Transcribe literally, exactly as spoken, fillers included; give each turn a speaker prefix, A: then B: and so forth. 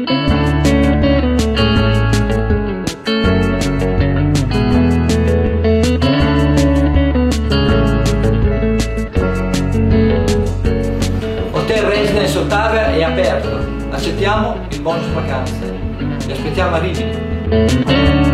A: Hotel Residence Ottavia è aperto, accettiamo il bonus vacanze. Vi aspettiamo a Rimini.